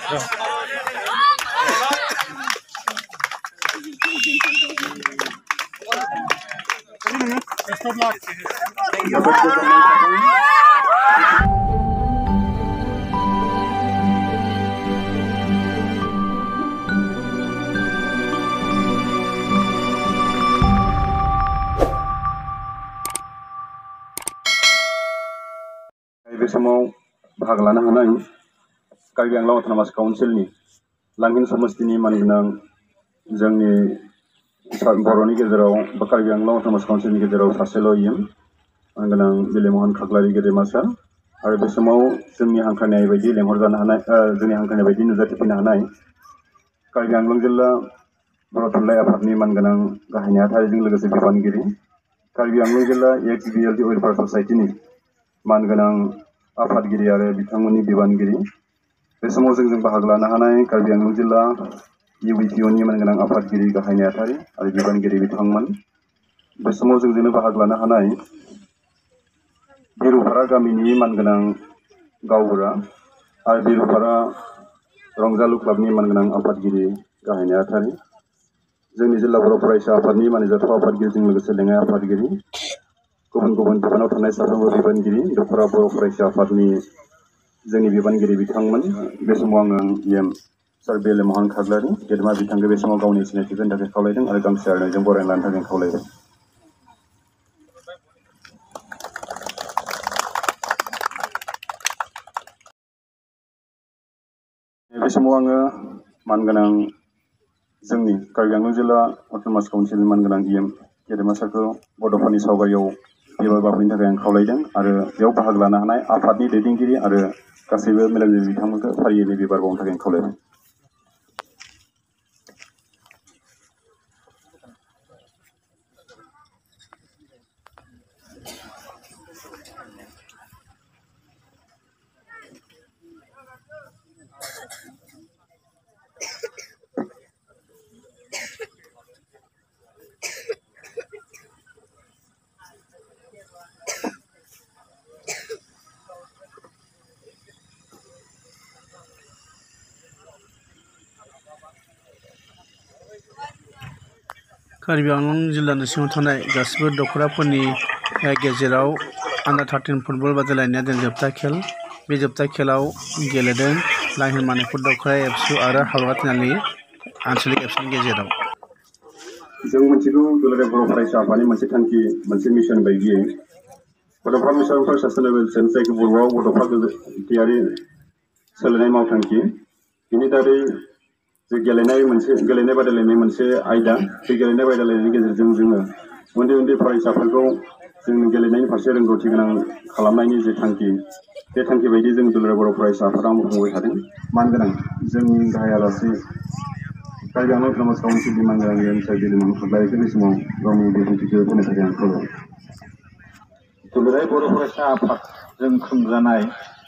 बे समाव बाहागो लानो हानाय कार्बि आंलं अट'नमास काउन्सिलनि लांहिन समस्तिनि मानगोनां जोंनि बर'नि गेजेराव बा कार्बि आंलं अट'नमास काउन्सिलनि गेजेराव सासेल' मानगोनां बिलिमहन खाख्लारि गेदेमा सार आरो बे समाव जोंनि हांख्रायनाय बायदि लेंहरजानो हानाय जोंनि हांख्रायनाय बायदि नुजाथिफैनो हानाय कार्बि आंलं जिल्ला बर' थुनलाइ आफादनि मानगोनां गाहाय नेहाथारिजों लोगोसे बिबानगिरि कार्बि आंलं जिल्ला एक्स-बिएलटि वेलफेयार ससाइटिनि मानगोनां आफादगिरि आरो बिथांमोननि बिबानगिरि बे समाव जोंजों बाहागो लानो हानाय कार्बि आंलं जिल्ला इउबिटिअनि मानगोनां आफादगिरि गाहाय नेहाथारि आरो बिबानगिरि बिथांमोन बे समाव जोंजोंनो बाहागो लानो हानाय बिरुफारा गामिनि मानगोनां गावबुरा आरो बिरुफारा रंजालु क्लाबनि मानगोनां आफादगिरि गाहाय नेहाथारि जोंनि जिल्ला बर' फरायसा आफादनि मानिजाथाव आफादगिरिजों लोगोसे लेङाइ आफादगिरि गुबुन गुबुन बिफानाव थानाय साफ्रोमबो बिबानगिरि दखरा बर' फरायसा आफादनि जोंनि बिबानगिरि बिथांमोन बे समाव आङो इएम सार बिलिमहन खाख्लारि गेदेमा बिथांखौ बे समाव गावनि सिनायथिखौ होनो थाखाय खावलायदों आरो गांसे आर'नाइजों बरायना लानो थाखाय खावलायदों। बे समाव आङो मानगोनां जोंनि कार्बि आंलं जिल्ला अट'नमास काउन्सिलनि मानगोनां इएम गेदेमा सारखौ बड'फानि सावगारियाव बिबार बावहैनो थाखाय आं खावलायदों आरो बेयाव बाहागो लानो हानाय आफादनि दैदेनगिरि आरो गासैबो मेलेमजिबि बिथांमोनखौ फारियै बिबार बावनो थाखाय आं खावलायदों। कार्बि आंलं जिल्लानि सिङाव थानाय गासिबो दखराफोरनि गेजेराव आन्डार 13 फुटबल बादायलायनाया दिनै जोबथा खेल बे जोबथा खेलाव गेलेदों लांहिन मानिकपुर दखरा एबसु आरो हावलगा तिनालि आनसलिक एबसुनि गेजेराव। जों मिथिगौ दुलाराय बर' फरायसा आफादनि मोनसे थांखि मोनसे मिशन बायदियै Bodofa mission for sustainable change जायखौ बर'आव बड'फा गोजोनथियारि सोलायनाय मावथांखि बिनि दारै जे गेलेनाय बादायलायनाय मोनसे आयदा बे गेलेनाय बादायलायनायनि गेजेरजों जोङो उन्दै उन्दै फरायसाफोरखौ जोंनि गेलेनायनि फारसे रोंगौथि गोनां खालामनायनि जे थांखि बे थांखि बायदि जों दुलाराय बर' फरायसा आफादा मावफुंबाय थादों। मानगोनां जोंनि गाहाय आलासि कार्बि आंलं अट'नमास काउन्सिलनि मानगोनां इएम सार बिलिमहन खाख्लारिखौ बे समाव गावनि बिबुंथिखौ होनो थाखाय आं खावलायबाय। दुलाराय बर' फरायसा आफादजों खुंजानाय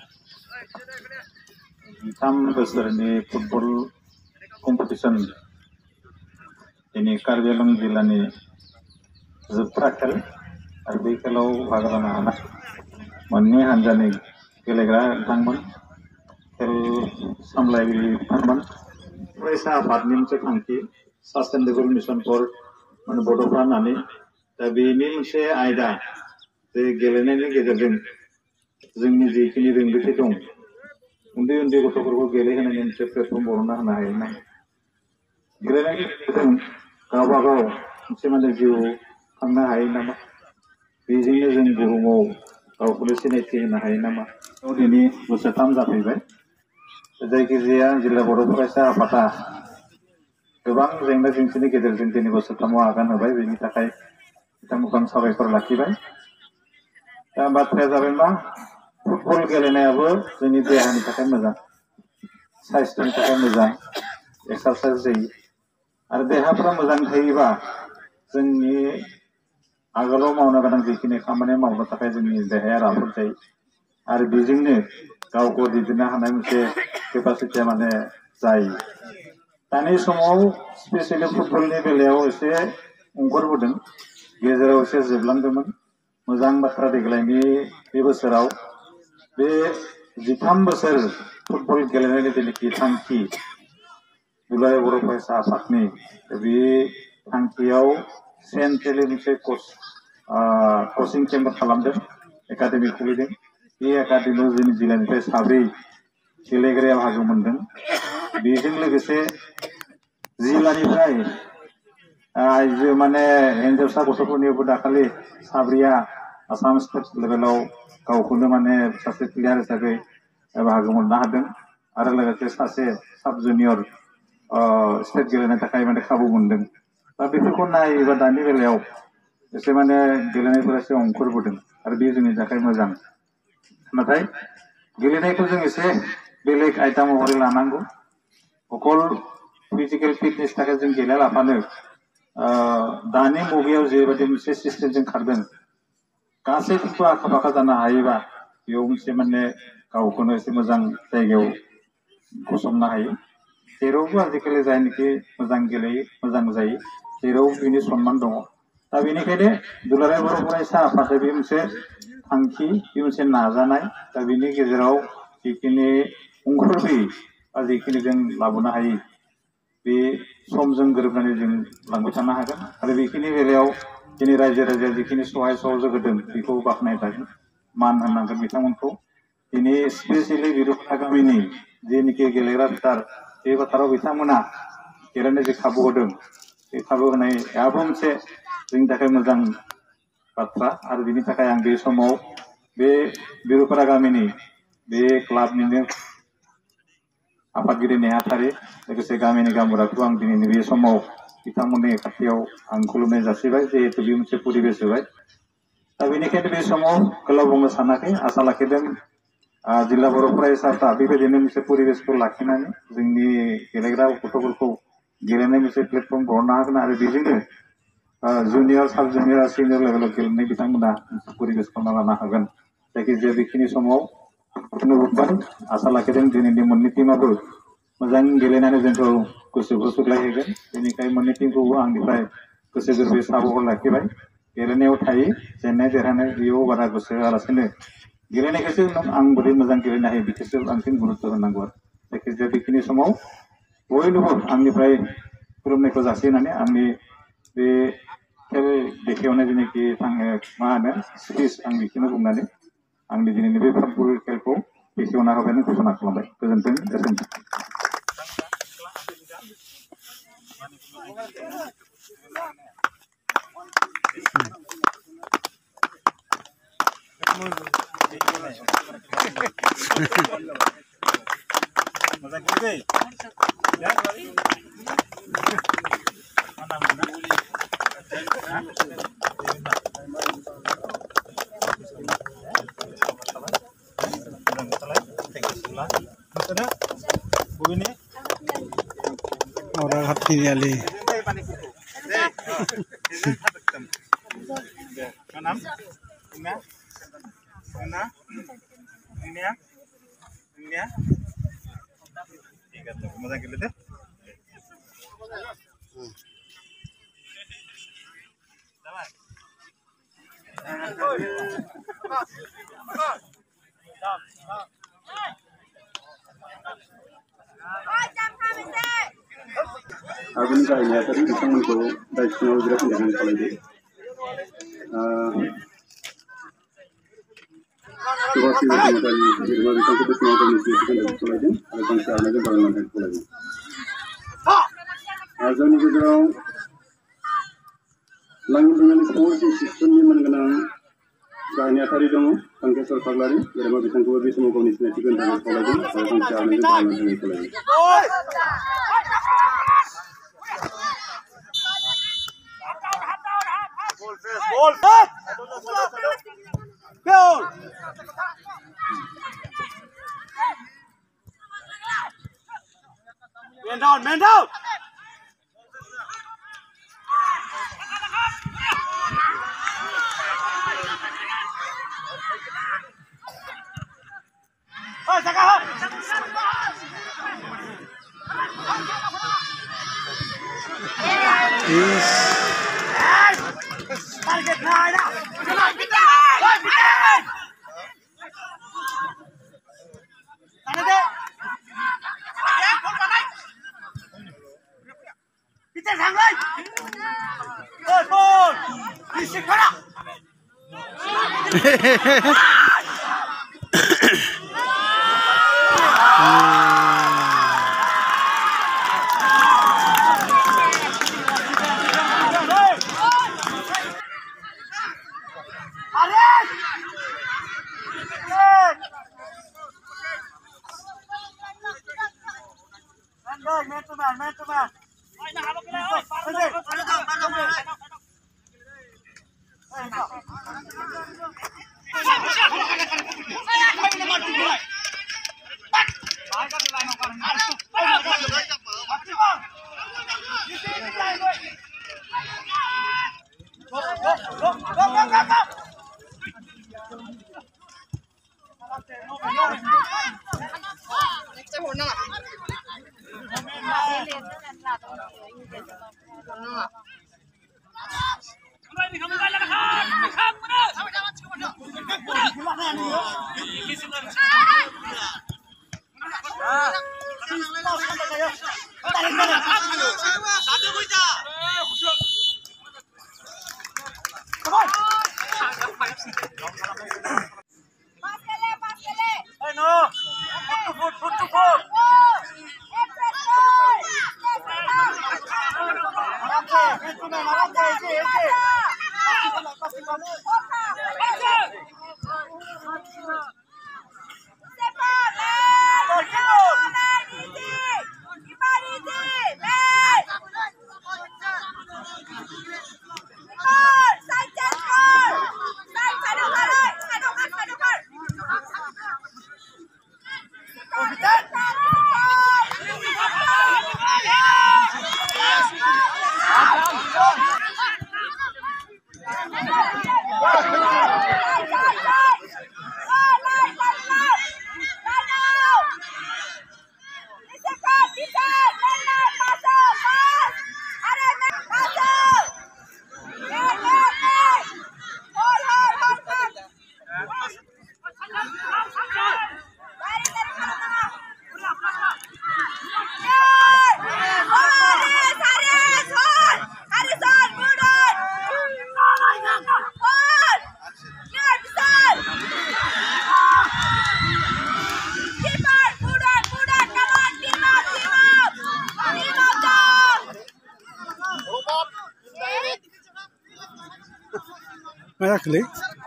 3 बोसोरनि फुटबल कम्पिटिशन दिनै कार्बि आंलं जिल्लानि जोबथा खेल आरो बे खेलाव बाहागो लानो हानाय मोननै हानजानि गेलेग्रा बिथांमोन खेल सामलायगिरि बिथांमोन फरायसा आफादनि मोनसे थांखि सास्टेनेबल मिशन फर बड'फा होननानै दा बेनि मोनसे आयदा जे गेलेनायनि गेजेरजों जोंनि जिखिनि रोंगौथि दं उन्दै उन्दै गथ'फोरखौ गेलेहोनायनि मोनसे प्लेटफर्म बरनना होनो हायो ना गेलेनायनि गेजेरजों गावबागाव मोनसे जिउ खांनो हायो नामा बेजोंनो जों बुहुमाव गावखौनो सिनायथि होनो हायो नामा दिनै बोसोरथाम जाफैबाय जायखिजाया जिल्ला बर' फरायसा आफादा गोबां जेंना जेंसिनि गेजेरजों दिनै बोसोरथामाव आगान होबाय बेनि थाखाय बिथांमोनखौ साबायखर लाखिबाय। दा बाथ्राया जाबाय मा फुटबल गेलेनायाबो जोंनि देहानि थाखाय मोजां साइस्थ'नि थाखाय मोजां एक्सारसाइज जायो आरो देहाफ्रा मोजां थायोबा जोंनि आगोलाव मावनो गोनां जिखिनि खामानि मावनो थाखाय जोंनि देहाया राफोद जायो आरो बेजोंनो गावखौ दैदेननो हानाय मोनसे केपासिटिया जायो। दानि समाव स्पेसियेलि फुटबलनि बेलायाव एसे ओंखारबोदों गेजेराव एसे जोबलांदोंमोन मोजां बाथ्रा देग्लायनि बे बोसोराव बे 13 बोसोर फुटबल गेलेनायनि जेनाखि थांखि दुलाराय बर' फरायसा आफादनि बे थांखियाव सेन्ट्रेलि मोनसे कचिं केम्प खालामदों एकाडेमि खुलिदों बे एकाडेमियाव जोंनि जिल्लानिफ्राय 7 गेलेगिरिया बाहागो मोनदों बेजों लोगोसे जिल्लानिफ्राय आइजो माने हिन्जावसा गथ'फोरनिबो दाखालि 7 आसाम स्टेट लेभेलाव गावखौनो माने सासे प्लेयार हिसाबै बाहागो मोननो हादों आरो लोगोसे सासे साब जुनियर स्टेट गेलेनो थाखाय माने खाबु मोनदों दा बेफोरखौ नायोबा दानि बेलायाव एसे माने गेलेनायफोरा एसे अंकुरबोदों आरो बे जोंनि थाखाय मोजां नाथाय गेलेनायखौ जों एसे बेलेग आयदा महरै लानांगौ अकल फिजिकेल फिटनेस थाखाय जों गेलेयालाबानो दानि मुगायाव जेबायदि मोनसे सिस्टेमजों खारदों गासैखौबो आखा फाखा जानो हायोबा बेयाव मोनसे माने गावखौनो एसे मोजां जायगायाव गसंनो हायो जेरावबो आजिखालि जायनोखि मोजां गेलेयो मोजां जायो जेरावबो बिनि सनमान दङ दा बेनिखायनो दुलाराय बर' फरायसा आफादा बे मोनसे थांखि बे मोनसे नाजानाय दा बेनि गेजेराव जिखिनि अंकुरबोयो बा जिखिनि जों लाबोनो हायो बे समजों गोरोबनानै जों लांबाय थानो हागोन आरो बेखिनि बेलायाव दिनै रायजो राजाया जिखिनि सहाय सहयोग होदों बेखौ बाख्नायनांगोन मान होनांगोन बिथांमोनखौ दिनै स्पेसियेलि बिरुफा गामिनि जेनिखि गेलेग्रा फोथार बे फोथाराव बिथांमोना गेलेनो जे खाबु होदों बे खाबु होनायाबो मोनसे जोंनि थाखाय मोजां बाथ्रा आरो बिनि थाखाय आं बे समाव बे बिरुफारा गामिनि बे क्लाबनिनो आफादगिरि नेहाथारि लोगोसे गामिनि गामबुराखौ आं दिनैनि बे समाव बिथांमोननि खाथियाव आं खुलुमनाय जासिबाय जिहेतु बे मोनसे परिबेस होबाय दा बेनिखायनो बे समाव गोलाव बुंनो सानाखै आसा लाखिदों जिल्ला बर' फरायसाफ्रा बेबायदिनो मोनसे परिबेसखौ लाखिनानै जोंनि गेलेग्रा गथ'फोरखौ गेलेनाय मोनसे प्लेटफर्म बहरनो हागोन आरो बेजोंनो जुनियर साब जुनियर सिनियर लेभेलाव गेलेनाय बिथांमोना मोनसे परिबेस खालामना लानो हागोन जायखिजाया बेखिनि समाव नुबोबाय आसा लाखिदों दिनैनि मोननै टीमाबो मोजां गेलेनानै जोंखौ गोसोखौ सुग्लायहोगोन बेनिखायनो मोननै टीमखौबो आंनिफ्राय गोसो गोरबोयै साबायखर लाखिबाय गेलेनायाव थायो जेननाय देरहानाय बेयाव बारा गोसो होआलासिनो गेलेनायखौसो आं बोरै मोजां गेलेनो हायो बेखौसो बांसिन गुरुत्व होनांगौ आरो जायखिजाया बेखिनि समाव बयनोबो आंनिफ्राय खुलुमनायखौ जासिनानै आंनि बे खेल बेखेवनाय जेनाखि मा होनो स्पिच आं बेखौनो बुंनानै आंनि दिनैनि बे फुटबल खेलखौ बेखेवना होबायनो घोषणा खालामबाय गोजोन्थों एसेनोसै orang hati nyali Agung saya tadi bisa mencoba dari semua gerak dengan kolej. Coba sih dari rumah bisa kita semua komisi dengan kolej. Ada bangsa ada dengan kolej. Azan itu jauh. Langit dengan semua sistem ini mengenang gaya tadi dong. Tangkap serta lari. Dari rumah bisa kita semua komisi dengan kolej. Ada bangsa ada dengan kolej. Goal! Goal! Man down, man down! Oh, Saka! Target nine now! Man to man, man to man. Exactly.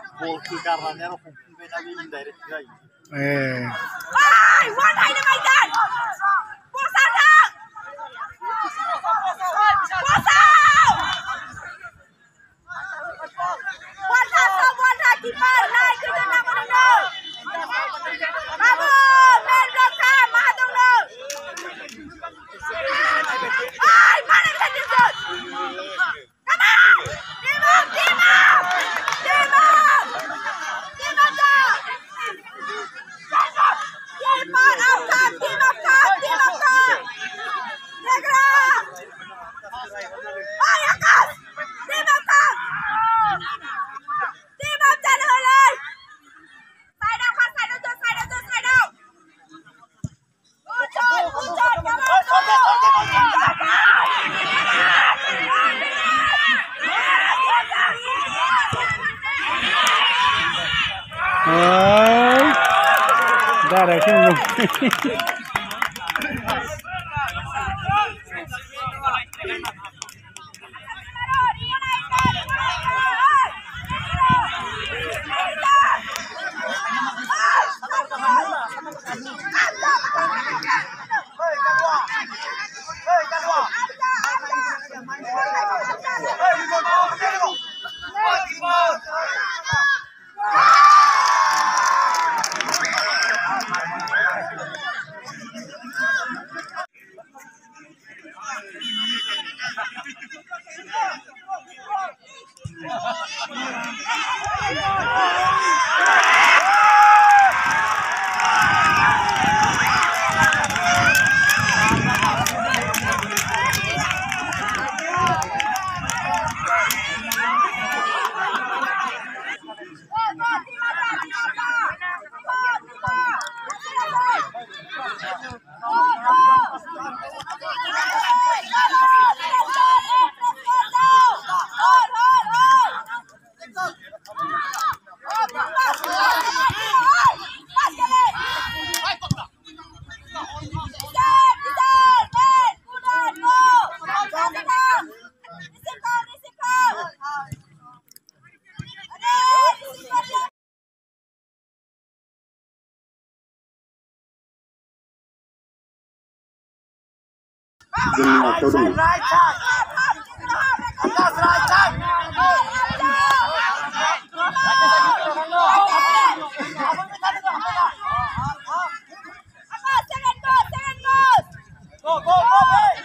One dynamite! Push out! Push out! One keeper, line to the number no. Bravo! Man, block time, Mahadum no. Ay, man, it's a good. Come on! Team up! Team up! Team up! Team up down! Team up top! Team up top! Team up top! Negra! Ay, Akas! Team up top! Team up dyan huli! Side out ka! Side out doon! Side out doon! Side out! Good shot! Good shot! Come on! Ra đời không luôn. जोंनि आखायाव दङ Right side. That's right side. Go, go, go, babe.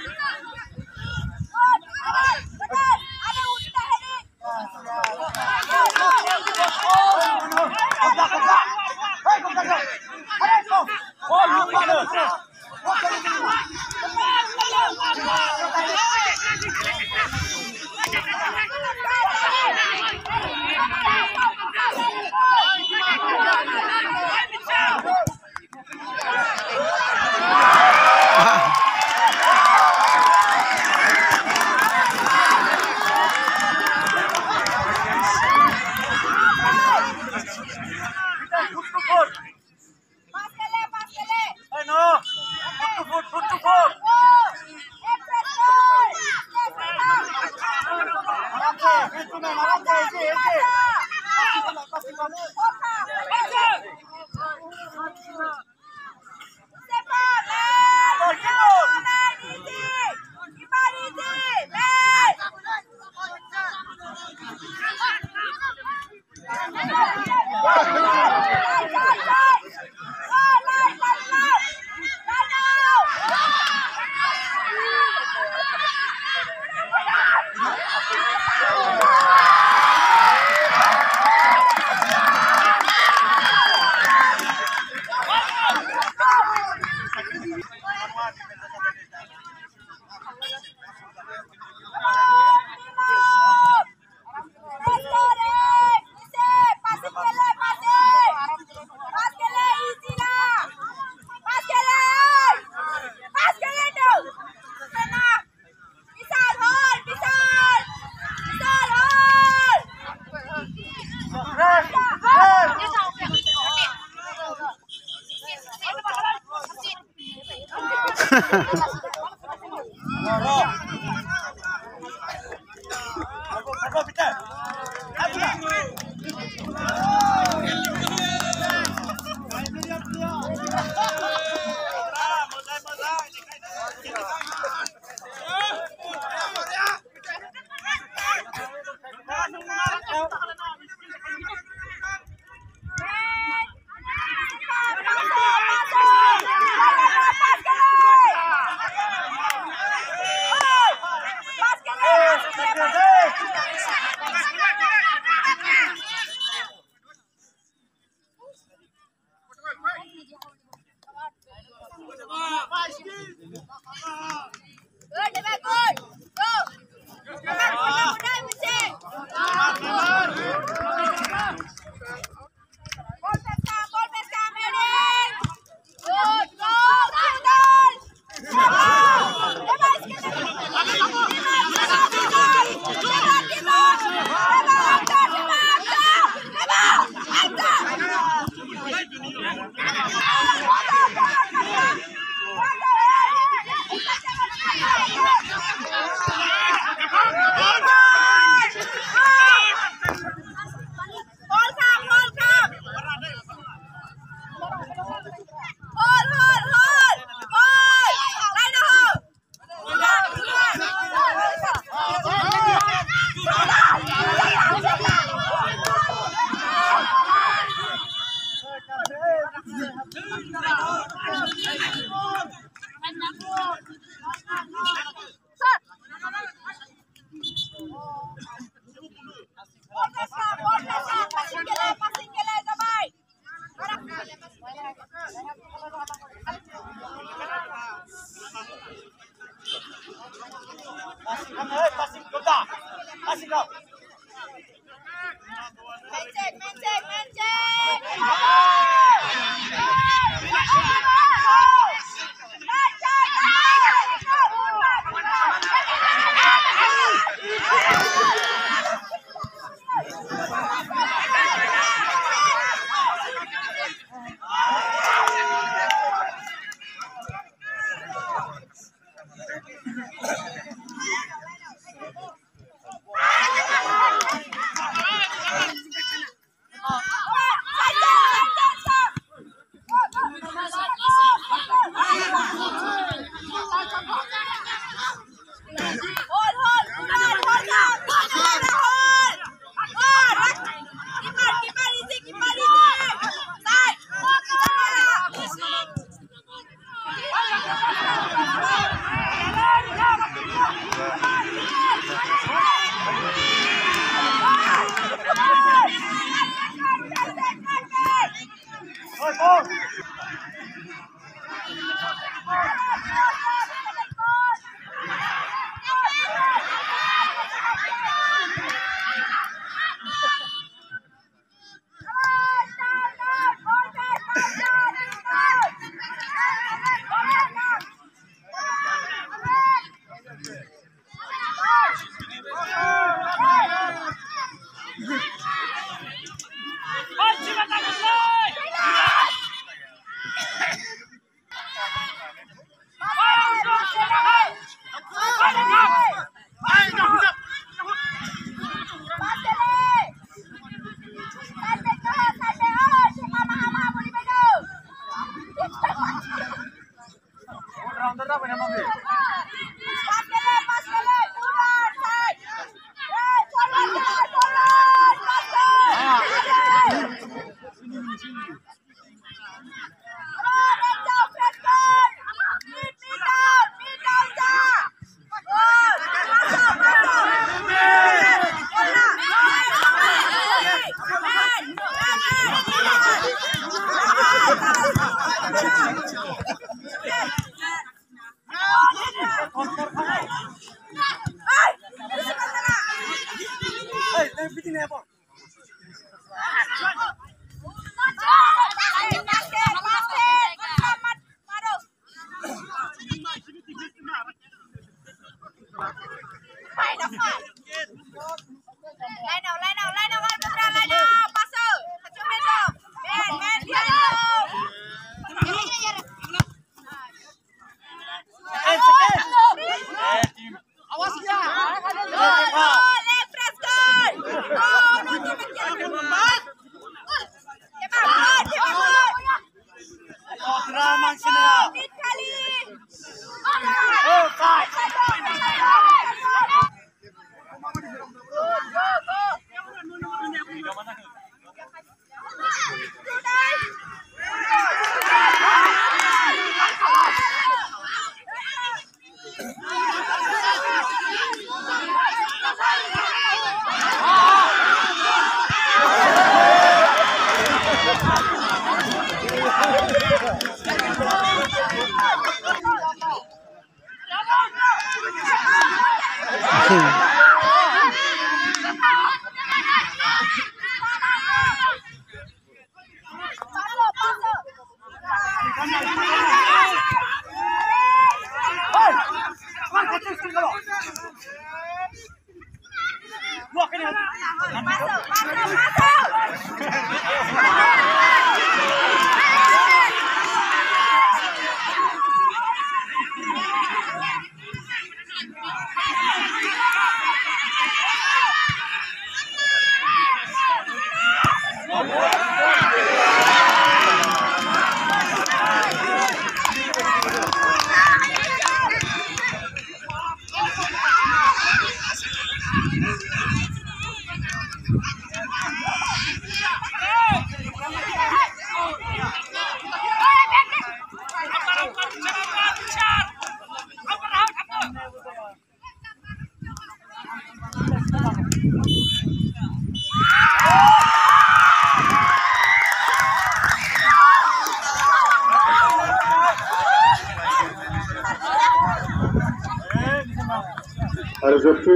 Rezeki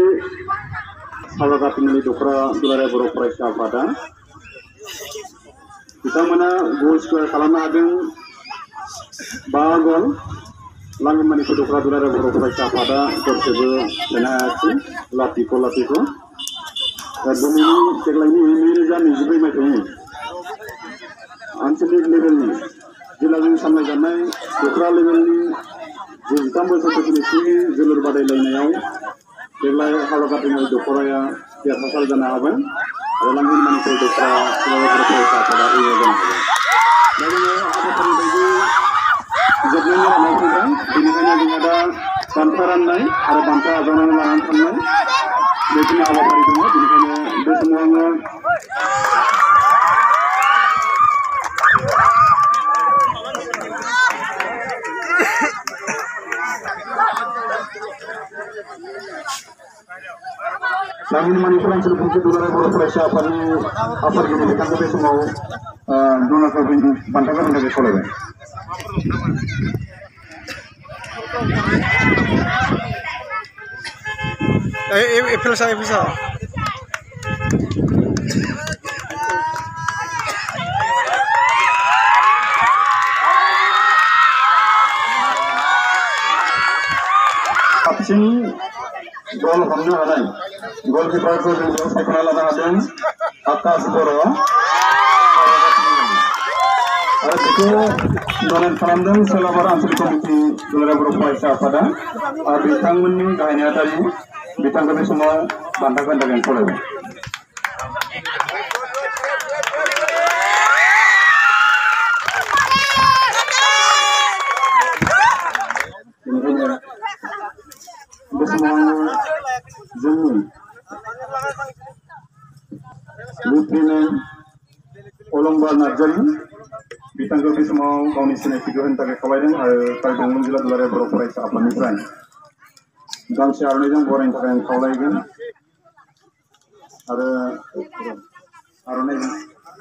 salah satu dukra Dulara बर' फरायसा आफादा बिथांमोना गल score खालामनो हादों 5 गल लांगोमानि दukra Dulara बर' फरायसा आफादा गरसेबो सोनो हायाखै लाथिख' देग्लायनि 2024 मायथाइनि आनसलिक लेभेलनि जिल्लाजों सामलायजानाय दukra लेभेलनि 13 बोसोर बैसोनि जोलुर बादायलायनायाव देग्लाय हालगाटिनि दखराया देरहासार जानो हागोन आरो लांगोमानि दukra Dulara बर' फरायसा आफादा जानो हागोन दा जोङो हाबाफारि बायदि जोबनायनि लामायाव फैबाय बेनिखायनो जोङो दा बान्था राननाय आरो बान्था आजावनानै लानानै थांनाय बेखिनि हाबाफारि दङ बेनिखायनो बे समाव आङो लांगोमानि ओनसोल गंसे Dulara बर' फरायसा आफादनि आफादगिरि बिथांखौ बे समाव बान्था होनो थाखाय खावलायबाय साबसिन गल हमनो हानाय गलकिपारखौ जों सायख'ना लानो हादों आकाश बर' बेखौ डनेट खालामदों सोलाबार आनसलिक कमिटि दुलाराय बर' फरायसा आफादा आरो बिथांमोननि गाहाय नेहाथारि बिथांखौ बे समाव बान्था होनो थाखाय खावलायबाय। बे समाव जोंनि लेफ्टिनेन्ट अलंबार नार्जारी बिथांखौ बे समाव गावनि सिनायथिखौ होनो थाखाय खावलायदों आरो कार्बि आंलं जिल्ला दुलाराय बर' फरायसा आफादनिफ्राय गांसे आर'नाइजों बरायनो थाखाय आं खावलायगोन आरो आर'नाइजों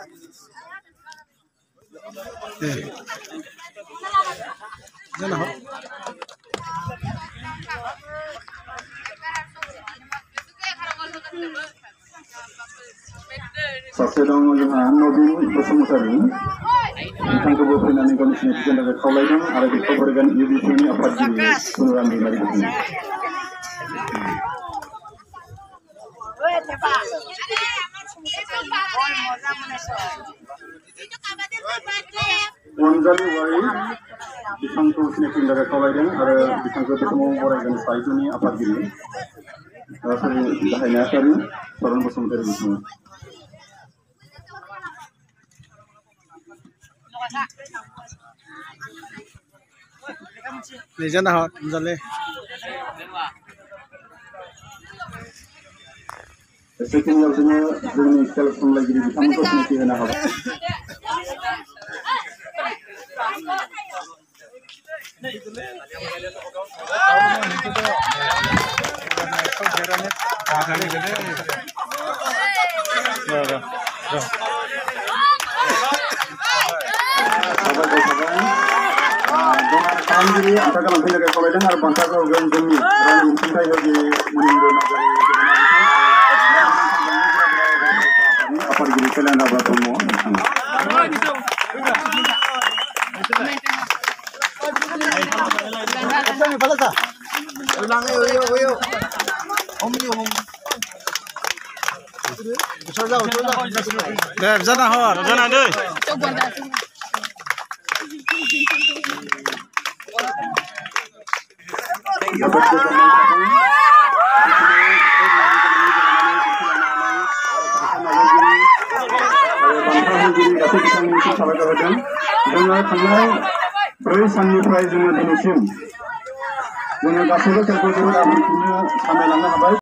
सासे दं जोंहा नबिन बसुमतारी बिथांखौबो फैनानै गावनि सिनायथिखौ होनो थाखाय खावलायदों आरो बेखौ बरायगोन इउबिपिनि आफादगिरि सुनुराम दैमारि बिथां। अनजालि वारि बिथांखौ सिनायथि होनो थाखाय खावलायदों आरो बिथांखौ बे समाव बरायगोन साहित्यनि आफादगिरि गाहाय नेहाथारि सरन बसुमतारी बिथाङा। जाना हर अनजालि सेकेन्डआव जोङो जोंनि खेल सामलायगिरि बिथांमोनखौ सिनायथि होनो हाबाय। खालामगिरि आन्था खालामफैनो थाखाय खावलायदों आरो बान्थाखौ होगोन जोंनि रानि अनसुंथाइ होगिरि मनिन्द्र नार्जारी आफादगिरि कल्याण राभा ब्रह्म बिथाङा। जाना हर जाना दै साबायखर होदों। जोङो थांनाय 4 साननिफ्राय जोङो दिनैसिम जोङो गासैबो खेलखौ जोबोद आबुङैनो सामलायलांनो हाबाय।